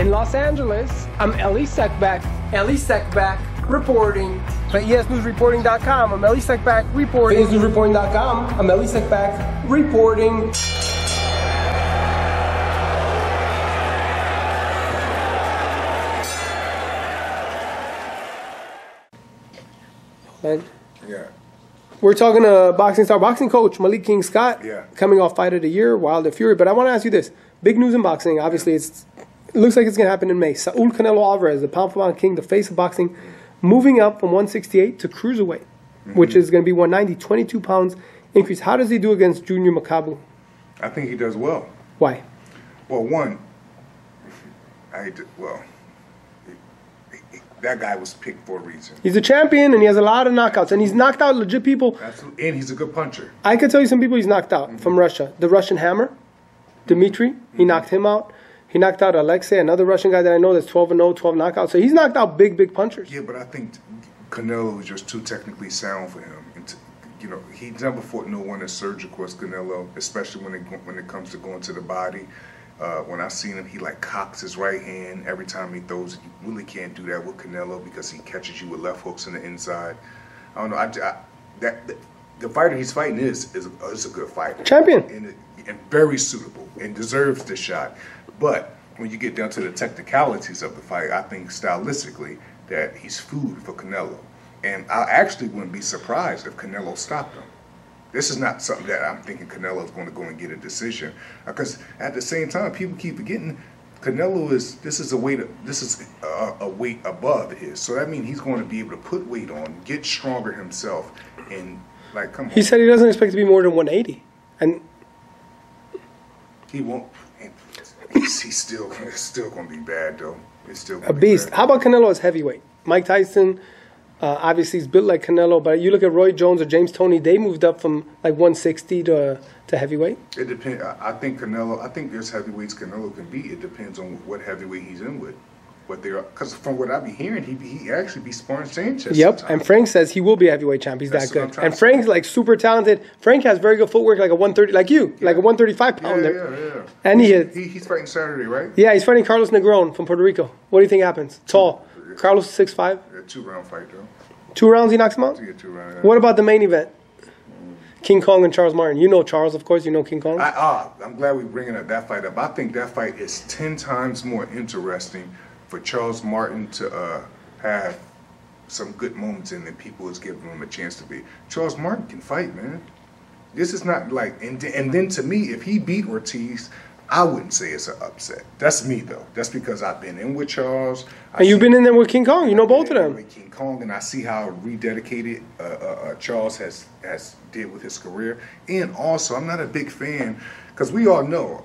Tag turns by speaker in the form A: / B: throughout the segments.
A: In Los Angeles, I'm Elie Seckbach. Elie Seckbach reporting. For EsNewsReporting.com, I'm Elie Seckbach reporting. For EsNewsReporting.com, I'm Elie Seckbach reporting.
B: Yeah.
A: We're talking to boxing star, boxing coach Malik King Scott.
B: Yeah.
A: Coming off Fight of the Year, Wilder Fury. But I want to ask you this: big news in boxing. Obviously, it looks like it's going to happen in May. Saul Canelo Alvarez, the pound-for-pound king, the face of boxing, moving up from 168 to cruiserweight, which is going to be 190, 22 pounds increase. How does he do against Junior Makabu?
B: I think he does well.
A: Why?
B: Well, one, that guy was picked for a reason.
A: He's a champion, and he has a lot of knockouts, and he's knocked out legit people.
B: Absolutely. And he's a good puncher.
A: I could tell you some people he's knocked out from Russia. The Russian Hammer, Dmitry, he knocked him out. He knocked out Alexei, another Russian guy that I know that's 12-0, 12 knockouts. So he's knocked out big punchers.
B: Yeah, but I think Canelo is just too technically sound for him. And he never fought no one as surgical as Canelo, especially when it comes to going to the body. When I seen him, he like cocks his right hand every time he throws it. You really can't do that with Canelo because he catches you with left hooks in the inside. I don't know. The fighter he's fighting is a good fighter.
A: Champion.
B: And very suitable and deserves the shot. But when you get down to the technicalities of the fight, I think stylistically that he's food for Canelo. And I actually wouldn't be surprised if Canelo stopped him. This is not something that I'm thinking Canelo is going to go and get a decision, because at the same time, people keep forgetting Canelo is a weight above his. So that means he's going to be able to put weight on, get stronger himself, and come on.
A: He said he doesn't expect to be more than 180, and
B: he won't. It's still going to be bad though. It's still
A: a beast. How about Canelo as heavyweight? Mike Tyson. Obviously, he's built like Canelo, but you look at Roy Jones or James Toney, they moved up from like 160 to heavyweight.
B: It depends. I think there's heavyweights Canelo can beat. It depends on what heavyweight he's in with. Because from what I be hearing, he actually be sparring Sanchez.
A: Yep,
B: sometimes.
A: And Frank says he will be a heavyweight champ. He's that good. And Frank's like super talented. Frank has very good footwork, like a 130, like you, like a 135 pounder.
B: Yeah.
A: And
B: he's fighting Saturday, right?
A: Yeah, he's fighting Carlos Negron from Puerto Rico. What do you think happens? Tall. Carlos is 6'5".
B: Yeah, 2-round fight though.
A: 2 rounds he knocks him out?
B: Yeah, 2 rounds.
A: What about the main event? King Kong and Charles Martin. You know Charles, of course. You know King Kong.
B: I'm glad we're bringing that fight up. I think that fight is 10 times more interesting for Charles Martin to have some good moments in than people is giving him a chance to be. Charles Martin can fight, man. This is not like, and then to me, if he beat Ortiz, I wouldn't say it's an upset. That's me though. That's because I've been in with Charles.
A: And you've been in there with King Kong. You know both of them.
B: With King Kong, and I see how rededicated Charles has did with his career. And also, I'm not a big fan because we all know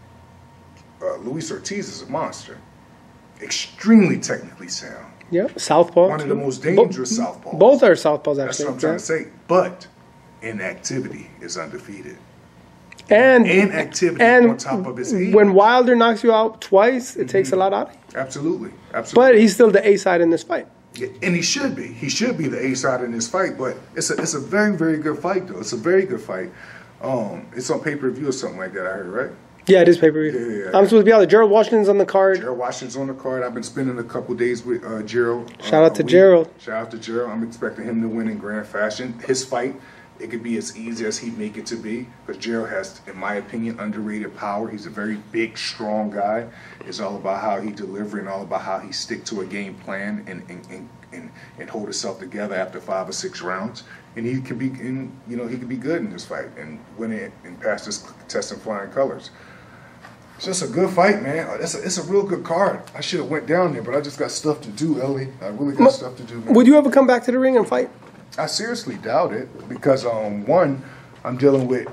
B: Luis Ortiz is a monster, extremely technically sound.
A: Yep, southpaw.
B: One of the most dangerous southpaws.
A: Both are southpaws, actually.
B: That's what I'm trying to say. But inactivity is undefeated.
A: And
B: activity on top of his head.
A: When Wilder knocks you out twice, it takes a lot out of you.
B: Absolutely.
A: But he's still the A side in this fight.
B: Yeah, and he should be. He should be the A side in this fight. But it's a very, very good fight, though. It's a very good fight. It's on pay-per-view or something like that, I heard, right?
A: Yeah, it is pay-per-view.
B: Yeah.
A: I'm supposed to be out there. Gerald Washington's on the card.
B: Gerald Washington's on the card. I've been spending a couple days with Gerald.
A: Shout out to Gerald.
B: Shout out to Gerald. I'm expecting him to win in grand fashion. His fight, it could be as easy as he'd make it to be, because Gerald has, in my opinion, underrated power. He's a very big, strong guy. It's all about how he deliver and all about how he stick to a game plan and hold himself together after 5 or 6 rounds. And he could be, he could be good in this fight and win it and pass this test in flying colors. It's just a good fight, man. It's a real good card. I should have went down there, but I just got stuff to do, Elie. I really got stuff to do, man.
A: Would you ever come back to the ring and fight?
B: I seriously doubt it, because one, I'm dealing with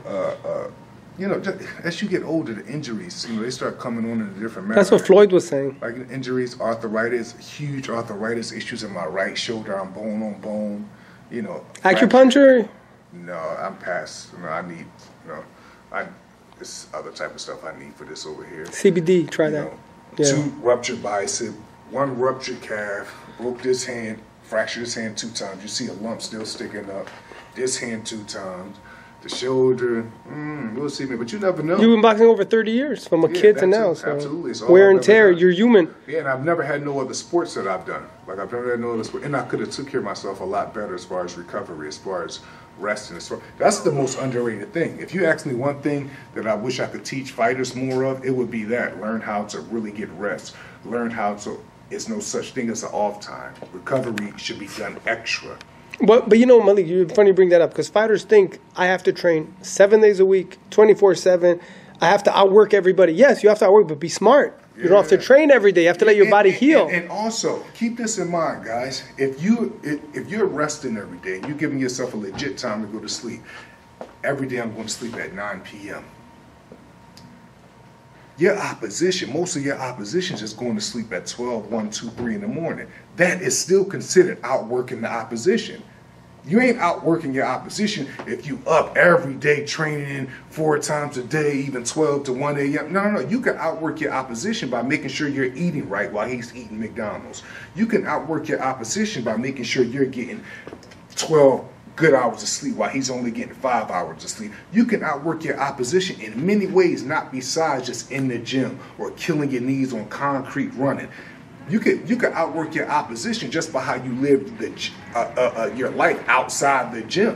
B: as you get older, the injuries, they start coming on in a different manner.
A: That's what Floyd was saying.
B: Like injuries, arthritis, huge arthritis issues in my right shoulder. I'm bone on bone.
A: Acupuncture?
B: No, I'm past. I need. This other type of stuff I need for this over here.
A: CBD. Try that.
B: 2 ruptured bicep, 1 ruptured calf, broke this hand. Fractured his hand 2 times. You see a lump still sticking up. This hand 2 times. the shoulder, we'll see, man. But you never know.
A: You've been boxing over 30 years, from a kid to now. So
B: absolutely. It's all
A: wear and tear, you're human.
B: Yeah, and I've never had no other sports that I've done. Like, I've never had no other sport. And I could have took care of myself a lot better as far as recovery, as far as resting. That's the most underrated thing. If you ask me one thing that I wish I could teach fighters more of, it would be that. Learn how to really get rest. Learn how to, it's no such thing as an off time. Recovery should be done extra.
A: But you know, Malik, you're funny you bring that up, because fighters think I have to train 7 days a week, 24/7. I have to outwork everybody. Yes, you have to outwork, but be smart. You don't have to train every day. You have to let your body heal.
B: And also, keep this in mind, guys. If you're resting every day and you're giving yourself a legit time to go to sleep, every day I'm going to sleep at 9 p.m. Your opposition, most of your opposition is going to sleep at 12, 1, 2, 3 in the morning. That is still considered outworking the opposition. You ain't outworking your opposition if you up every day training 4 times a day, even 12 to 1 a.m. No. You can outwork your opposition by making sure you're eating right while he's eating McDonald's. You can outwork your opposition by making sure you're getting 12 good hours of sleep while he's only getting 5 hours of sleep. You can outwork your opposition in many ways, not besides just in the gym or killing your knees on concrete running. You could outwork your opposition just by how you live your life outside the gym.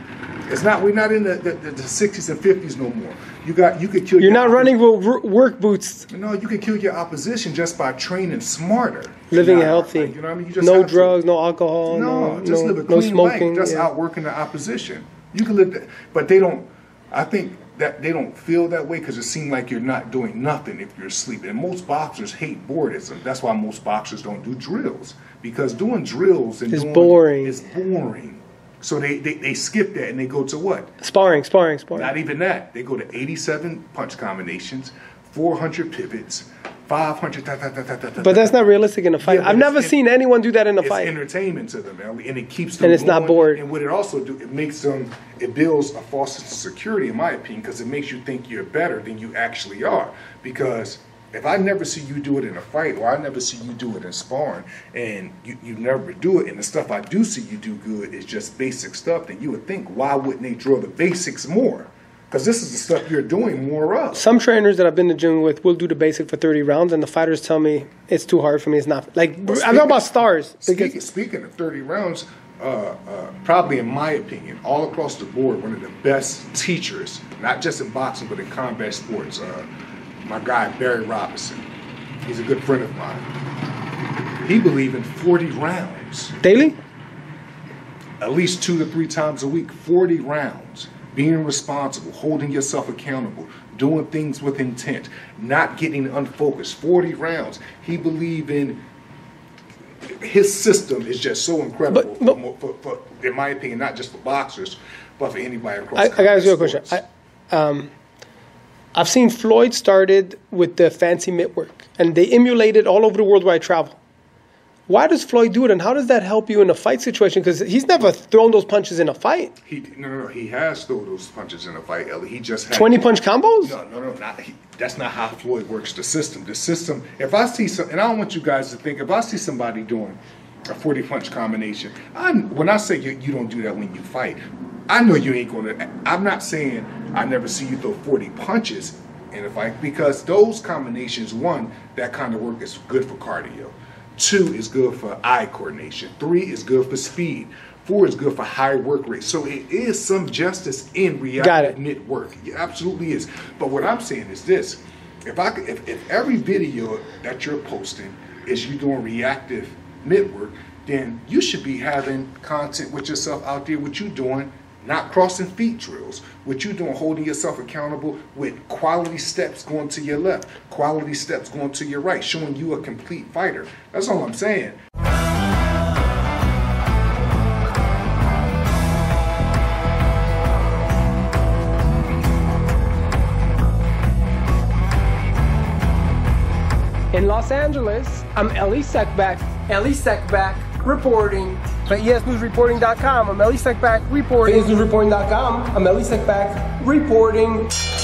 B: We're not in the 60s and 50s no more. You could kill.
A: You're not running with work boots.
B: No, you could kill your opposition just by training smarter,
A: living healthy.
B: You know what I mean? You just
A: no drugs, no alcohol,
B: just live a clean
A: smoking.
B: Life, just outworking the opposition. You can live that, but they don't. I think that they don't feel that way because it seems like you're not doing nothing if you're sleeping. And most boxers hate boredom. That's why most boxers don't do drills, because doing drills is boring. So they skip that and they go to what? Sparring. Not even that. They go to 87 punch combinations, 400 pivots, 500.
A: But that's not realistic in a fight. I've never seen anyone do that in a fight.
B: It's entertainment to them, and it keeps them.
A: And it's
B: going.
A: Not bored.
B: And what it also do, it makes them. It builds a false sense of security, in my opinion, because it makes you think you're better than you actually are. Because if I never see you do it in a fight, or I never see you do it in sparring, and you never do it, and the stuff I do see you do good is just basic stuff, then you would think, why wouldn't they drill the basics more? Because this is the stuff you're doing more of.
A: Some trainers that I've been to gym with will do the basic for 30 rounds, and the fighters tell me it's too hard for me. It's not. Like, I'm talking about stars.
B: Speaking of 30 rounds, probably in my opinion, all across the board, one of the best teachers, not just in boxing, but in combat sports, my guy, Barry Robinson. He's a good friend of mine. He believes in 40 rounds.
A: Daily?
B: At least 2 to 3 times a week, 40 rounds. Being responsible, holding yourself accountable, doing things with intent, not getting unfocused. 40 rounds. He believes in, his system is just so incredible, for, in my opinion, not just for boxers, but for anybody across the
A: I got to ask you a question. I've seen Floyd started with the fancy mitt work, and they emulate it all over the world where I travel. Why does Floyd do it, and how does that help you in a fight situation? Because he's never thrown those punches in a fight.
B: No. He has thrown those punches in a fight, Elie. He just had
A: 20-punch combos?
B: No. That's not how Floyd works the system. The system, if I see some, and I don't want you guys to think, if I see somebody doing a 40-punch combination, when I say you don't do that when you fight, I know you ain't going to. I'm not saying I never see you throw 40 punches in a fight, because those combinations, one, that kind of work is good for cardio. 2 is good for eye coordination. 3 is good for speed. 4 is good for high work rate. So it is some justice in reactive mitt work. It absolutely is. But what I'm saying is this: if every video that you're posting is you doing reactive mitt work, then you should be having content with yourself out there. What you doing? Not crossing feet drills. What you doing, holding yourself accountable with quality steps going to your left, quality steps going to your right, showing you a complete fighter. That's all I'm saying.
A: In Los Angeles, I'm Elie Seckbach. Elie Seckbach reporting. For EsNewsReporting.com, I'm Elie Seckbach reporting. For EsNewsReporting.com, I'm Elie Seckbach reporting.